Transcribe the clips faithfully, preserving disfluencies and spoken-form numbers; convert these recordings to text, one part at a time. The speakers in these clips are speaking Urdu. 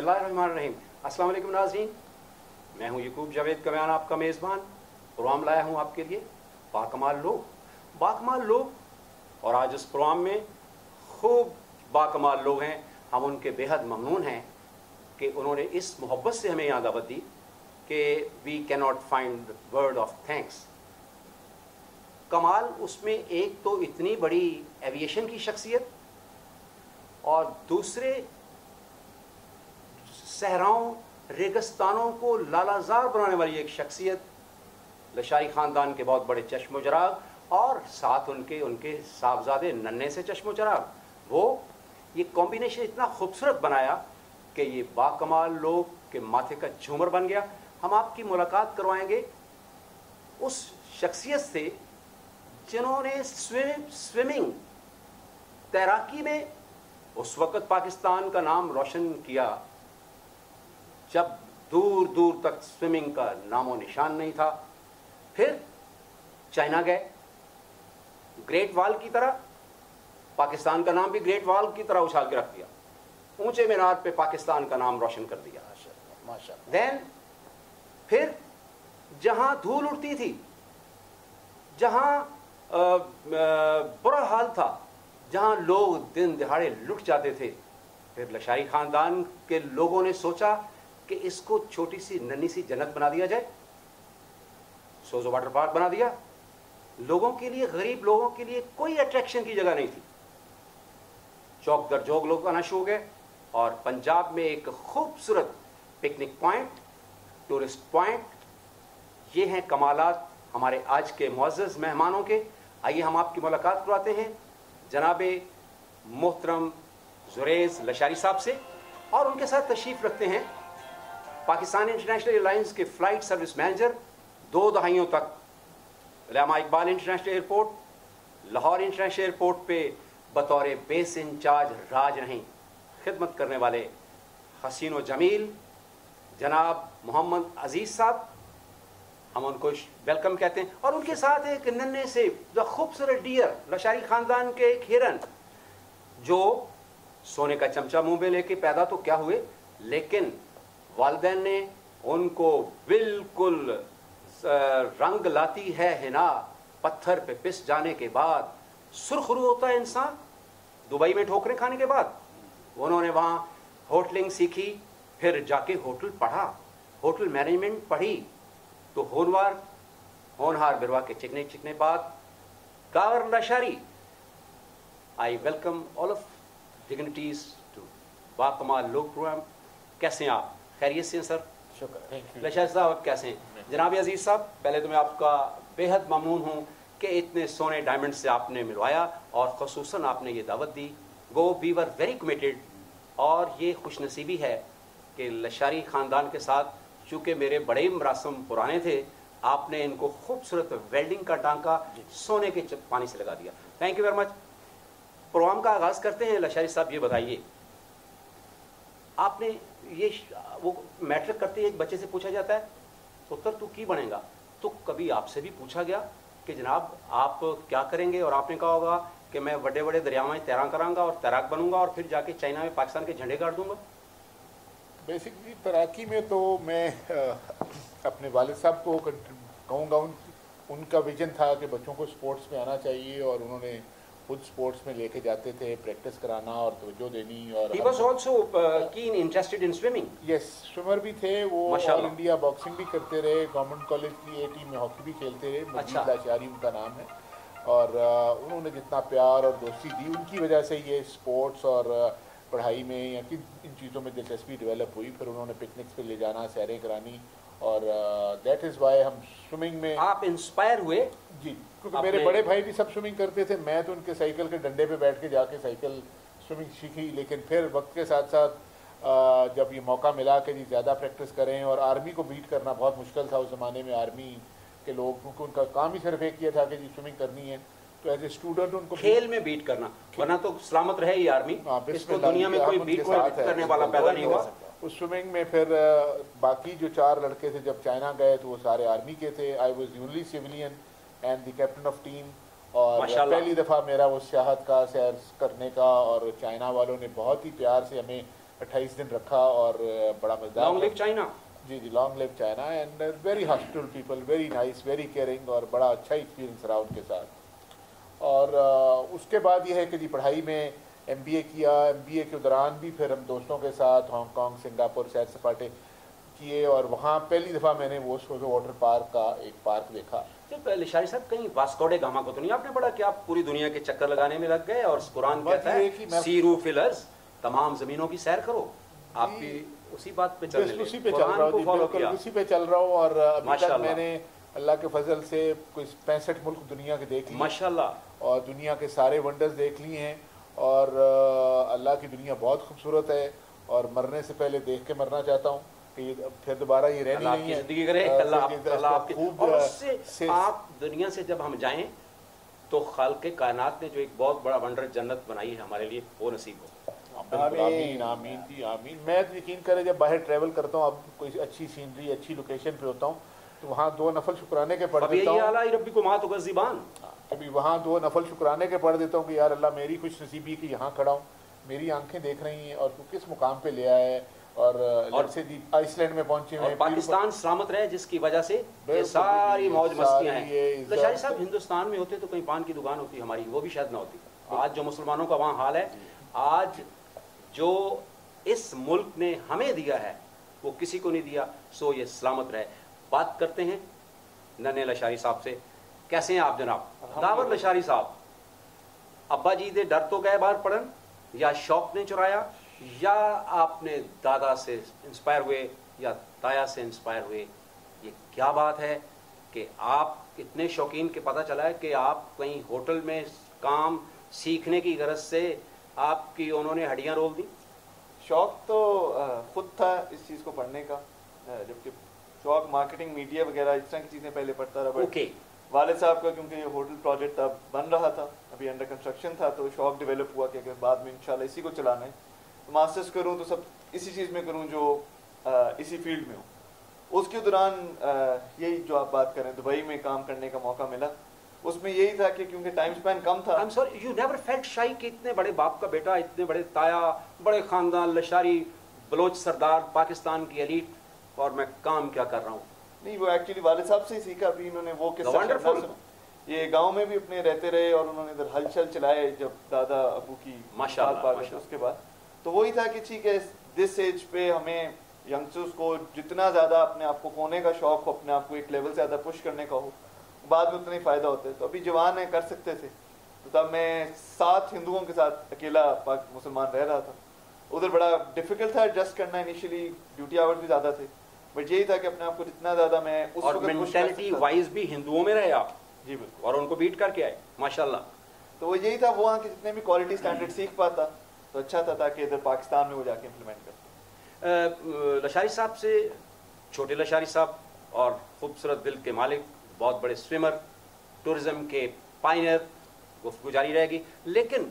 اللہ الرحمن الرحیم. السلام علیکم ناظرین, میں ہوں یعقوب جاوید کمیان, آپ کا میزبان. پروگرام لایا ہوں آپ کے لیے باکمال لوگ. باکمال لوگ, اور آج اس پروگرام میں خوب باکمال لوگ ہیں. ہم ان کے بے حد ممنون ہیں کہ انہوں نے اس محبت سے ہمیں یہاں دعوت دی کہ وی کی not find word of thanks. کمال اس میں ایک تو اتنی بڑی ایویشن کی شخصیت, اور دوسرے صحراؤں ریگستانوں کو لالازار بنانے والی ایک شخصیت, لشاری خاندان کے بہت بڑے چشم و چراغ, اور ساتھ ان کے ان کے صاحبزادے ننھے سے چشم و چراغ. وہ یہ کمبینیشن اتنا خوبصورت بنایا کہ یہ باکمال لوگ کے ماتھے کا جھومر بن گیا. ہم آپ کی ملاقات کروائیں گے اس شخصیت سے جنہوں نے سوئمنگ تیراکی میں اس وقت پاکستان کا نام روشن کیا جب دور دور تک سوئمنگ کا نام و نشان نہیں تھا. پھر چائنا گئے, گریٹ وال کی طرح پاکستان کا نام بھی گریٹ وال کی طرح اچھال کے رکھ دیا, اونچے مینار پہ پاکستان کا نام روشن کر دیا. دین پھر جہاں دھول اڑتی تھی, جہاں برا حال تھا, جہاں لوگ دن دہاڑے لٹ جاتے تھے, پھر لشاری خاندان کے لوگوں نے سوچا کہ اس کو چھوٹی سی ننھی سی جنت بنا دیا جائے. سوزو واٹر پارک بنا دیا. لوگوں کے لیے, غریب لوگوں کے لیے کوئی اٹریکشن کی جگہ نہیں تھی. چوک در چوک لوگ آنا شروع ہو گئے, اور پنجاب میں ایک خوبصورت پکنک پوائنٹ, ٹورسٹ پوائنٹ. یہ ہیں کمالات ہمارے آج کے معزز مہمانوں کے. آئیے ہم آپ کی ملاقات کرواتے ہیں جناب محترم زریز لشاری صاحب سے, اور ان کے ساتھ تشریف رکھتے ہیں پاکستان انٹرنیشنل ایئر لائنز کے فلائٹ سروس مینیجر, دو دہائیوں تک Allama Iqbal international airport, Lahore international airport پہ بطور بیس انچارج راج رہیں خدمت کرنے والے حسین و جمیل جناب محمد عزیز صاحب. ہم ان کو ویلکم کہتے ہیں, اور ان کے ساتھ ایک ننھے سے جو خوبصورت ڈیئر, لشاری خاندان کے ایک ہرن, جو سونے کا چمچہ منہ میں لے کے پیدا تو کیا ہوئے, لیکن والدین نے ان کو بالکل رنگ لاتی ہے ہنا پتھر پہ پس جانے کے بعد. سرخ رو ہوتا ہے انسان دبئی میں ٹھوکریں کھانے کے بعد. انہوں نے وہاں ہوٹلنگ سیکھی, پھر جا کے ہوٹل پڑھا, ہوٹل مینجمنٹ پڑھی, تو ہونوار ہونہار بروا کے چکنے چکنے بعد کاور لشاری. I welcome all of dignitaries to باکمال لوگ پروگرام. کیسے ہیں آپ؟ خیریت سے ہیں سر؟ شکر. لشاری صاحب آپ کیسے ہیں؟ جناب عزیز صاحب, پہلے تو میں آپ کا بے حد ممنون ہوں کہ اتنے سونے ڈائمنڈ سے آپ نے ملوایا, اور خصوصاً آپ نے یہ دعوت دی. گو وی ور ویری کمیٹیڈ, اور یہ خوش نصیبی ہے کہ لشاری خاندان کے ساتھ, چونکہ میرے بڑے مراسم پرانے تھے, آپ نے ان کو خوبصورت ویلڈنگ کا ٹانکا سونے کے پانی سے لگا دیا. Thank you very much. Programme کا آغاز کرتے ہیں. لشاری صاحب یہ بتائیے, آپ نے یہ وہ میٹرک کرتے ایک بچے سے پوچھا جاتا ہے پتر تو کی بنے گا, تو کبھی آپ سے بھی پوچھا گیا کہ جناب آپ کیا کریں گے, اور آپ نے کہا ہوگا کہ میں بڑے بڑے دریاؤں میں تیراک کراں گا اور تیراک بنوں گا, اور پھر جا کے چائنا میں پاکستان کے جھنڈے گاڑ دوں گا؟ بیسکلی تیراکی میں تو میں اپنے والد صاحب کو کہوں گا, ان ان کا ویژن تھا کہ بچوں کو اسپورٹس میں آنا چاہیے, اور انہوں نے خود اسپورٹس میں لے کے جاتے تھے, پریکٹس کرانا اور توجہ دینی. اور He was also uh, keen interested in swimming. Yes, swimmer بھی تھے وہ, آل انڈیا باکسنگ بھی کرتے رہے, گورنمنٹ کالج کی اے ٹیم میں ہاکی بھی کھیلتے رہے. مجید لاشاری ان کا نام ہے, اور انہوں نے جتنا پیار اور دوستی دی, ان کی وجہ سے یہ اسپورٹس اور پڑھائی میں یا ان چیزوں میں دلچسپی ڈیولپ ہوئی. پھر انہوں نے پکنکس پہ لے جانا, سیریں کرانی, اور دیٹ از وائی ہم سوئمنگ میں آپ انسپائر ہوئے. جی, کیونکہ میرے بڑے بھائی بھی سب سوئمنگ کرتے تھے. میں تو ان کے سائیکل کے ڈنڈے پہ بیٹھ کے جا کے سائیکل سوئمنگ سیکھی, لیکن پھر وقت کے ساتھ ساتھ جب یہ موقع ملا کہ جی زیادہ پریکٹس کریں, اور آرمی کو بیٹ کرنا بہت مشکل تھا اس زمانے میں, آرمی کے لوگ, کیونکہ ان کا کام ہی صرف ایک کیا تھا کہ جی سوئمنگ کرنی ہے, تو ایز اے اسٹوڈنٹ ان کو کھیل میں بیٹ کرنا, ورنہ تو سلامت رہے ہی آرمی, اس کو دنیا میں کوئی بیٹ کرنے والا پیدا نہیں ہوا. اس سوئمنگ میں پھر باقی جو چار لڑکے تھے جب چائنا گئے تو وہ سارے آرمی کے تھے. I was only civilian and the captain of team, اور پہلی دفعہ میرا وہ سیاحت کا سیر کرنے کا, اور چائنا والوں نے بہت ہی پیار سے ہمیں अट्ठाईस दिन रखा और बड़ा मजेदार। Long live China. जी जी, long live China and very hospital people, very nice, very caring, और बड़ा अच्छा एक्सपीरियंस रहा उनके साथ। और uh, उसके बाद ये है कि जी पढ़ाई में एम बी ए किया, एम बी ए के दौरान भी फिर हम दोस्तों के साथ हांगकांग, सिंगापुर सैर सपाटे किए, और वहाँ पहली दफ़ा मैंने वो सोजो वाटर पार्क का एक पार्क देखा। तो लिशारी साहब, कहीं वास्को डे गामा को तो नहीं आपने पढ़ा कि आप पूरी दुनिया के चक्कर लगाने में लग गए? और कुरान कहता है सीरू फिल अर्ज़, तमाम जमीनों की सैर करो। आप भी उसी बात पे चल रहे हैं? उसी पे चल रहा हूँ, बिल्कुल उसी पे चल रहा हूँ। और अभी तक मैंने अल्लाह के फजल से कोई पैंसठ मुल्क दुनिया के देख लिए माशाल्लाह, और दुनिया के सारे वंडर्स देख लिए हैं। और अल्लाह की दुनिया बहुत खूबसूरत है, और मरने से पहले देख के मरना चाहता हूँ कि फिर दोबारा ये रहनी नहीं है। जिंदगी करे अल्लाह आपकी। और उससे आप दुनिया से जब हम जाएं तो खालिक़ कायनात ने जो एक बहुत बड़ा वंडर जन्नत बनाई है हमारे लिए, वो नसीब हो। आमीन आमीन जी आमीन। मैं यकीन करें, जब बाहर ट्रैवल करता हूँ, अब कोई अच्छी सीनरी, अच्छी लोकेशन पे होता हूँ, तो वहाँ दो नफल शुक्राने के पढ़ देता हूँ। कभी वहाँ दो नफल शुक्राने के पढ़ देता हूँ कि यार अल्लाह मेरी खुश नसीबी की यहाँ खड़ा हूँ, मेरी आंखें देख रही हैं, और तू किस मुकाम पे ले आया है। और, और से आइसलैंड में पहुंचे हैं, पाकिस्तान सलामत रहे, जिसकी वजह से ये सारी मौज मस्तियां हैं। लशारी साहब, हिंदुस्तान में होते तो कहीं पान की दुकान होती हमारी, वो भी शायद ना होती। आज जो मुसलमानों का वहाँ हाल है, आज जो इस मुल्क ने हमें दिया है वो किसी को नहीं दिया, सो ये सलामत रहे। बात करते हैं नन्हे लशारी साहब से। कैसे हैं आप जनाब? दावर लशारी साहब, अब्बा जी दे डर तो गए बाहर पढ़न, या शौक ने चुराया, या आपने दादा से इंस्पायर हुए, या ताया से इंस्पायर हुए? ये क्या बात है कि आप इतने शौकीन के पता चला है कि आप कहीं होटल में काम सीखने की गरज से आपकी उन्होंने हड्डियां रोल दी? शौक तो खुद था इस चीज़ को पढ़ने का, जबकि शौक मार्केटिंग, मीडिया वगैरह इस तरह की चीज़ें पहले पढ़ता रहा। ओके। वालिद साहब का क्योंकि ये होटल प्रोजेक्ट तब बन रहा था, अभी अंडर कंस्ट्रक्शन था, तो शौक डेवलप हुआ कि अगर बाद में इंशाल्लाह इसी को चलाना है, तो मास्टर्स करूँ तो सब इसी चीज़ में करूँ जो आ, इसी फील्ड में हो। उसके दौरान यही जो आप बात करें, दुबई में काम करने का मौका मिला, उसमें यही था कि क्योंकि टाइम स्पैन कम था। I'm sorry, you never felt shy कि इतने बड़े बाप का बेटा, इतने बड़े ताया, बड़े खानदान, लशारी, बलोच सरदार, पाकिस्तान की एलीट, और मैं काम क्या कर रहा हूँ? नहीं, वो एक्चुअली वालिद साहब से ही सीखा। अभी इन्होंने वो किस्सा, ये गांव में भी अपने रहते रहे, और उन्होंने इधर हलचल चलाए जब दादा अबू की माशाल्लाह। उसके बाद तो वही था कि ठीक है, दिस एज पे हमें यंगस्टर्स को जितना ज़्यादा अपने आप को खोने का शौक हो, अपने आप को एक लेवल से ज़्यादा पुश करने का हो, बाद में उतना ही फ़ायदा होता है। तो अभी जवान है, कर सकते थे। तो तब मैं सात हिंदुओं के साथ अकेला पाक मुसलमान रह रहा था। उधर बड़ा डिफिकल्ट था एडजस्ट करना, इनिशियली ड्यूटी आवर्स भी ज़्यादा थे, बट यही था कि अपने आप को जितना ज़्यादा मैं उस और मेंटालिटी वाइज भी हिंदुओं में रहे आप। जी बिल्कुल, और उनको बीट करके आए माशाल्लाह। तो वो यही था, वहाँ के जितने भी क्वालिटी स्टैंडर्ड सीख पाता तो अच्छा था, ताकि इधर पाकिस्तान में वो जाके इम्प्लीमेंट करते। लशारी साहब से, छोटे लशारी साहब और खूबसूरत दिल के मालिक, बहुत बड़े स्विमर, टूरिज्म के पायनियर, गुफ्तगू जारी रहेगी। लेकिन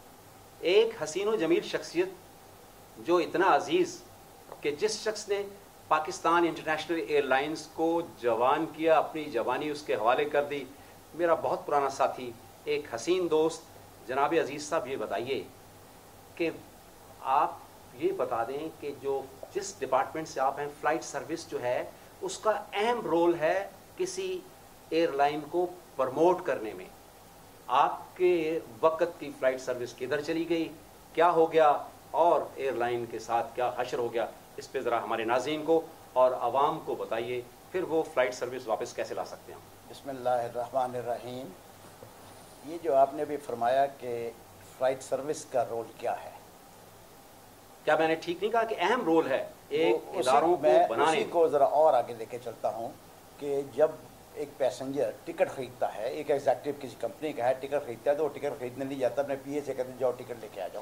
एक हसीन व जमील शख्सियत जो इतना अजीज़ कि जिस शख्स ने पाकिस्तान इंटरनेशनल एयरलाइंस को जवान किया, अपनी जवानी उसके हवाले कर दी, मेरा बहुत पुराना साथी, एक हसीन दोस्त जनाब अजीज़ साहब, ये बताइए कि आप ये बता दें कि जो जिस डिपार्टमेंट से आप हैं, फ़्लाइट सर्विस जो है, उसका अहम रोल है किसी एयरलाइन को प्रमोट करने में। आपके वक़्त की फ़्लाइट सर्विस किधर चली गई, क्या हो गया, और एयरलाइन के साथ क्या हशर हो गया, इस पे ज़रा हमारे नाज़रीन को और आवाम को बताइए, फिर वो फ़्लाइट सर्विस वापस कैसे ला सकते हैं। बिस्मिल्लाहिर्रहमानिर्रहीम। ये जो आपने भी फरमाया कि फ़्लाइट सर्विस का रोल क्या है, क्या मैंने ठीक नहीं कहा कि अहम रोल है एक इदारों को बनाने को? ज़रा और आगे लेके चलता हूँ कि जब एक पैसेंजर टिकट ख़रीदता है, एक एग्जेक्टिव किसी कंपनी का है, टिकट ख़रीदता है, तो वो टिकट ख़रीदने नहीं जाता, अपने पी ए से कहते जाओ टिकट लेके आ जाओ।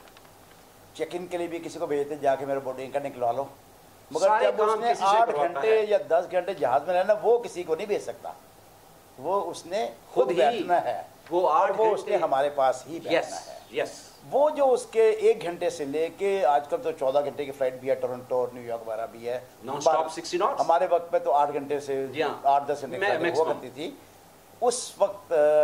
चेक इन के लिए भी किसी को भेजते, जाके मेरा बोर्डिंग का निकलवा लो। मगर जब उसने आठ घंटे या दस घंटे जहाज में रहना, वो किसी को नहीं भेज सकता, वो उसने खुद बैठना है, वो आठ वो उसने हमारे पास ही बैठना है। यस, वो जो उसके एक घंटे से लेके आजकल तो चौदह घंटे की फ्लाइट भी है, टोरंटो और न्यूयॉर्क वगैरह भी है, नॉन स्टॉप सिक्सटी नॉट्स। हमारे वक्त पे तो आठ घंटे से आठ दस घंटे हुआ करती थी। उस वक्त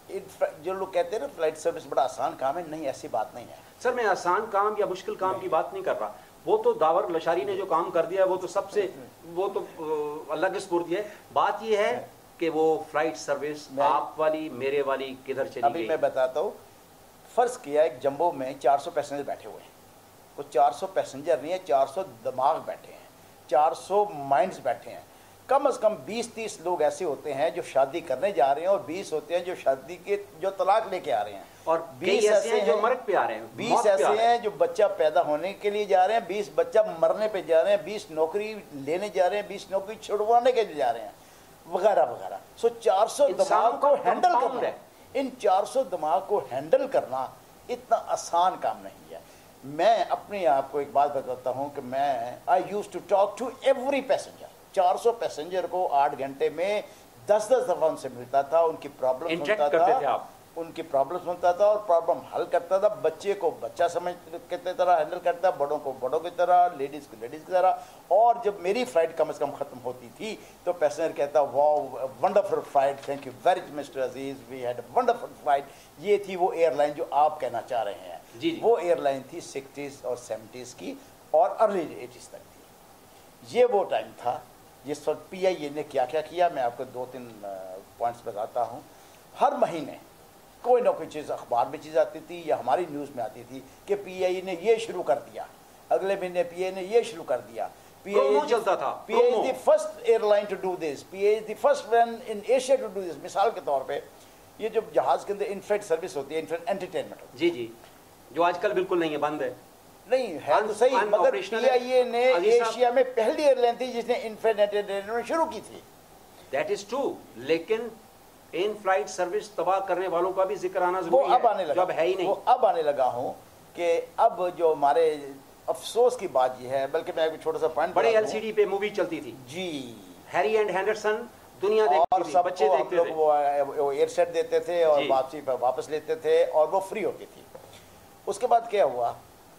جو لوگ کہتے ہیں نا فلائٹ سروس بڑا آسان کام ہے، نہیں ایسی بات نہیں ہے سر. میں آسان کام یا مشکل کام کی بات نہیں کر رہا. وہ تو داور لشاری نے جو کام کر دیا وہ تو سب سے وہ تو اللہ کے سپرد ہے. بات یہ ہے کہ وہ فلائٹ سروس آپ والی میرے والی کدھر چلی گئی؟ ابھی میں بتاتا ہوں. فرض کیا ایک جمبو میں چار سو پیسنجر بیٹھے ہوئے ہیں. وہ چار سو پیسنجر نہیں ہے، چار سو دماغ بیٹھے ہیں، چار سو مائنڈز بیٹھے ہیں. کم از کم بیس تیس لوگ ایسے ہوتے ہیں جو شادی کرنے جا رہے ہیں، اور بیس ہوتے ہیں جو شادی کے جو طلاق لے کے آ رہے ہیں، اور بیس ایسے ہیں جو مرگ پہ آ رہے ہیں، بیس ایسے ہیں جو بچہ پیدا ہونے کے لیے جا رہے ہیں، بیس بچہ مرنے پہ جا رہے ہیں، بیس نوکری لینے جا رہے ہیں، بیس نوکری چھڑوانے کے لیے جا رہے ہیں، وغیرہ وغیرہ. سو چار سو دماغ کو ہینڈل کرنا، ان چار سو دماغ کو ہینڈل کرنا اتنا آسان کام نہیں ہے. میں اپنے آپ کو ایک بات بتاتا ہوں کہ میں I use to talk to every passenger. چار سو پیسنجر کو آٹھ گھنٹے میں دس دس دفعہ ان سے ملتا تھا، ان کی پرابلم سنتا تھا، ان کی پرابلم سنتا تھا اور پرابلم حل کرتا تھا. بچے کو بچہ سمجھ کتنے طرح ہینڈل کرتا، بڑوں کو بڑوں کی طرح، لیڈیز کو لیڈیز کی طرح. اور جب میری فلائٹ کم از کم ختم ہوتی تھی تو پیسنجر کہتا wow wonderful flight, thank you very much mister Aziz, we had a wonderful flight. یہ تھی وہ ایئر لائن جو آپ کہنا چاہ رہے ہیں. جی جی. وہ ایئر لائن تھی سکسٹیز اور سیونٹیز کی اور ارلی ایٹیز تک تھی. یہ وہ ٹائم تھا جس وقت پی آئی اے نے کیا کیا کیا. میں آپ کو دو تین پوائنٹس بتاتا ہوں. ہر مہینے کوئی نہ کوئی چیز اخبار میں چیز آتی تھی یا ہماری نیوز میں آتی تھی کہ پی آئی اے نے یہ شروع کر دیا، اگلے مہینے پی آئی اے نے یہ شروع کر دیا. پی آئی اے چلتا تھا، P I A the first airline to do this, P I A the first one in Asia to do this. مثال کے طور پہ یہ جو جہاز کے اندر انفرائٹ سروس ہوتی ہے، انفرائٹ انٹرٹینمنٹ، جی جی، جو آج کل بالکل نہیں ہے، بند ہے. نہیں ہے تو صحیح، مگر پی آئی اے نے ایشیا میں پہلی ایئر لائن تھی جس نے انفرائٹ انٹرٹینمنٹ شروع کی تھی. دیٹ از ٹرو، لیکن ان فلائٹ سروس تباہ کرنے والوں کا بھی ذکر آنا ضروری ہے. اب آنے لگا، جو اب ہے ہی نہیں. وہ اب آنے لگا ہوں کہ اب جو ہمارے افسوس کی بات یہ ہے، بلکہ میں ایک چھوٹا سا پوائنٹ، بڑے ایل سی ڈی پہ مووی چلتی تھی جی، ہیری اینڈ ہینڈرسن، دنیا دیکھتی تھی، بچے دیکھتے تھے، وہ ایئر سیٹ دیتے تھے اور واپسی پہ واپس لیتے تھے اور وہ فری ہوتی تھی. اس کے بعد کیا ہوا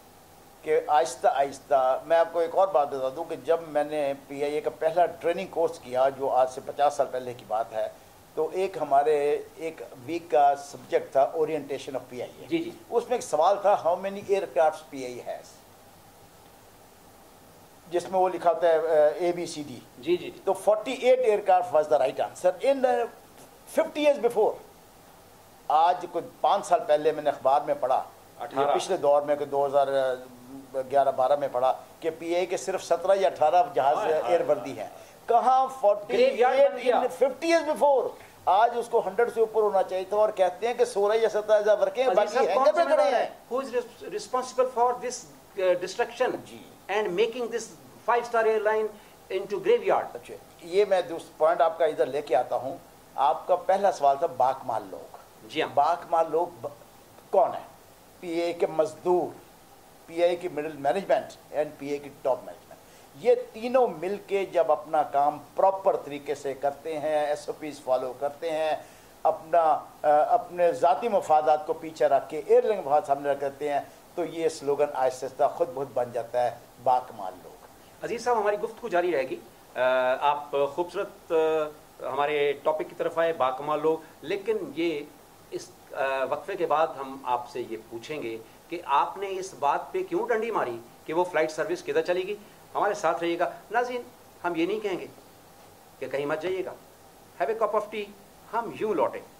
کہ آہستہ آہستہ میں آپ کو ایک اور بات بتا دوں کہ جب میں نے پی آئی اے کا پہلا ٹریننگ کورس کیا جو آج سے پچاس سال پہلے کی بات ہے، تو ایک ہمارے ایک ویک کا سبجیکٹ تھا اورینٹیشن آف پی آئی اے. جی جی. اس میں ایک سوال تھا how many aircraft P I A has, جس میں وہ لکھا ہوتا ہے اے بی سی ڈی. جی جی. تو forty eight aircraft was the right answer in fifty years before. آج کوئی پانچ سال پہلے میں نے اخبار میں پڑھا، پچھلے دور میں کہ دو ہزار گیارہ بارہ میں پڑھا کہ پی آئی اے کے صرف سترہ یا اٹھارہ جہاز ایئر وردی ہیں. کہاں forty eight fifty years before. آج اس کو ہنڈریڈ سے اوپر ہونا چاہیے تھا اور کہتے ہیں کہ سولہ یا سترہ ہزار ورکیں باقی ہینگر پہ کھڑے ہیں. Who is responsible for this destruction and making this five star airline into graveyard? اچھا، یہ میں دوسرا پوائنٹ آپ کا ادھر لے کے آتا ہوں. آپ کا پہلا سوال تھا باکمال لوگ. جی ہاں. باکمال لوگ کون ہیں؟ پی اے کے مزدور، پی اے کی middle management and P A کی ٹاپ مینجمنٹ. یہ تینوں مل کے جب اپنا کام پراپر طریقے سے کرتے ہیں، ایس او پیز فالو کرتے ہیں، اپنا اپنے ذاتی مفادات کو پیچھے رکھ کے ایئر لائن مفاد سامنے رکھ کرتے ہیں، تو یہ سلوگن آہستہ آہستہ خود بہت بن جاتا ہے باکمال لوگ. عزیز صاحب، ہماری گفتگو جاری رہے گی. آپ خوبصورت ہمارے ٹاپک کی طرف آئے، باکمال لوگ. لیکن یہ اس وقفے کے بعد ہم آپ سے یہ پوچھیں گے کہ آپ نے اس بات پہ کیوں ڈنڈی ماری کہ وہ فلائٹ سروس کدھر چلے گی. ہمارے ساتھ رہیے گا. ناظرین، ہم یہ نہیں کہیں گے کہ کہیں مت جائیے گا. Have a cup of tea. ہم یوں لوٹیں.